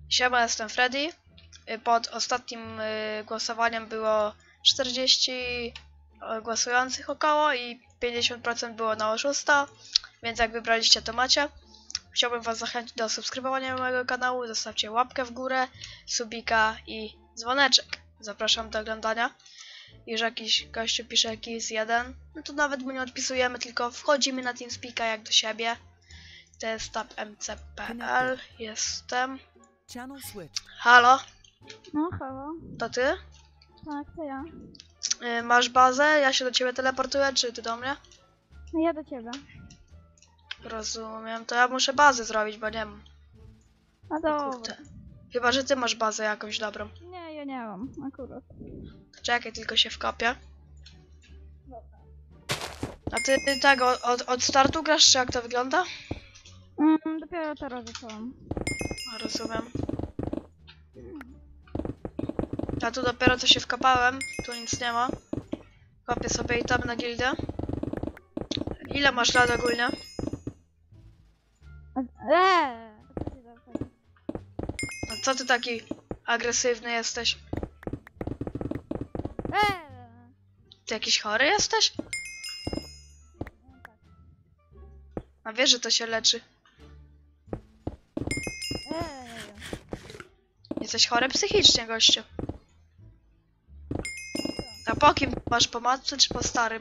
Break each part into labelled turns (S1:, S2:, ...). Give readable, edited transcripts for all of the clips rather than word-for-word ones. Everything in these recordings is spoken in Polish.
S1: Siema, jestem Freddy. Pod ostatnim głosowaniem było 40 głosujących około i 50% było na oszusta, więc jak wybraliście, to macie. Chciałbym was zachęcić do subskrybowania mojego kanału, zostawcie łapkę w górę, subika i dzwoneczek. Zapraszam do oglądania. Jeżeli jakiś gościu pisze jakiś jeden, no to nawet mu nie odpisujemy, tylko wchodzimy na TeamSpeaka jak do siebie. To jest tabmc.pl, jestem. Halo,
S2: No, halo.
S1: to ty?
S2: Tak, to ja.
S1: Masz bazę? Ja się do ciebie teleportuję, czy ty do mnie?
S2: No ja do ciebie.
S1: Rozumiem, to ja muszę bazę zrobić, bo nie mam.
S2: No dobra.
S1: Kurde. Chyba, że ty masz bazę jakąś dobrą.
S2: Nie, ja nie mam akurat.
S1: To czekaj, tylko się wkopię. A ty tego od startu grasz, czy jak to wygląda?
S2: Dopiero teraz zaczęłam.
S1: A, rozumiem. Ja tu dopiero co się wkopałem, tu nic nie ma. Kopię sobie i tam na gildę. Ile masz lat ogólnie? A co ty taki agresywny jesteś? Ty jakiś chory jesteś? A wiesz, że to się leczy. Jesteś chory psychicznie, gościu. A po kim masz? Po matce czy po starym?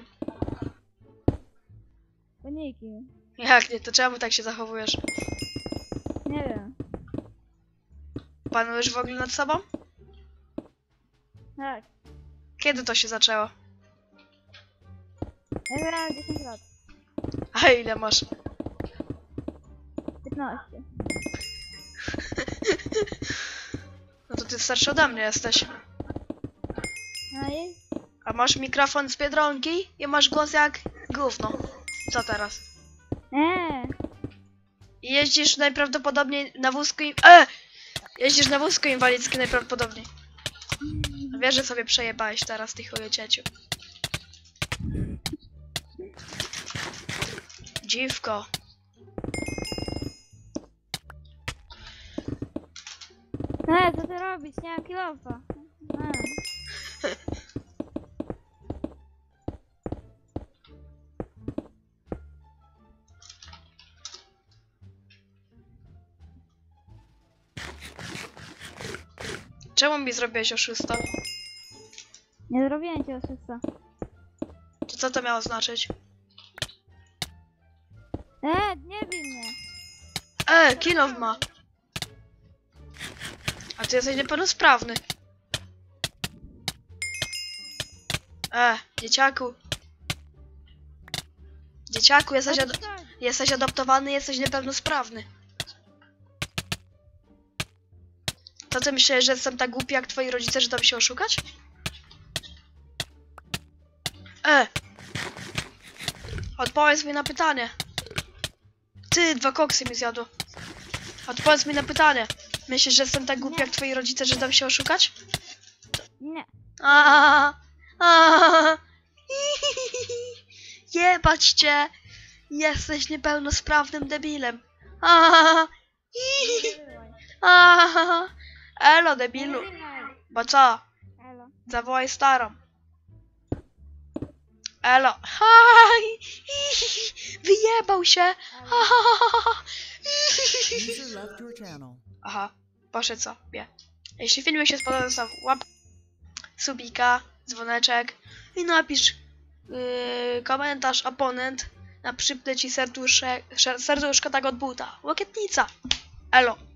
S2: Paniki.
S1: Jak nie? To czemu tak się zachowujesz?
S2: Nie wiem.
S1: Panujesz w ogóle nad sobą?
S2: Tak.
S1: Kiedy to się zaczęło?
S2: Ja miałem 10 lat.
S1: A ile masz?
S2: 15.
S1: No to ty starszy ode mnie jesteś.
S2: No i?
S1: A masz mikrofon z Biedronki i masz głos jak gówno. Co teraz? I jeździsz najprawdopodobniej na wózku Jeździsz na wózku inwalidzkim najprawdopodobniej. Wiesz, że sobie przejebałeś teraz, ty chuje cieciu. Dziwko.
S2: Co ty robisz? Nie mam kilofa.
S1: Czemu mi zrobiłeś oszusta?
S2: Nie zrobiłem cię oszusta.
S1: To co to miało znaczyć?
S2: Nie bij mnie.
S1: Kilof ma. A ty jesteś niepełnosprawny. Dzieciaku. Dzieciaku, jesteś adoptowany, jesteś niepełnosprawny. To ty myślisz, że jestem tak głupi jak twoi rodzice, że dam się oszukać? Odpowiedz mi na pytanie. Ty, 2 koksy mi zjadło. Odpowiedz mi na pytanie. Myślisz, że jestem tak głupi jak twoi rodzice, że dam się oszukać?
S2: Nie.
S1: Jebać cię! Jesteś niepełnosprawnym debilem. Elo, debilu. Bo co?
S2: Elo.
S1: Zawołaj starą. Elo. Wyjebał się. Aha, poszedł sobie. Jeśli filmik się spodobał, zostaw łapkę, subika, dzwoneczek i napisz komentarz oponent. Przypnę ci serduszko tak od buta. Łokietnica. Elo.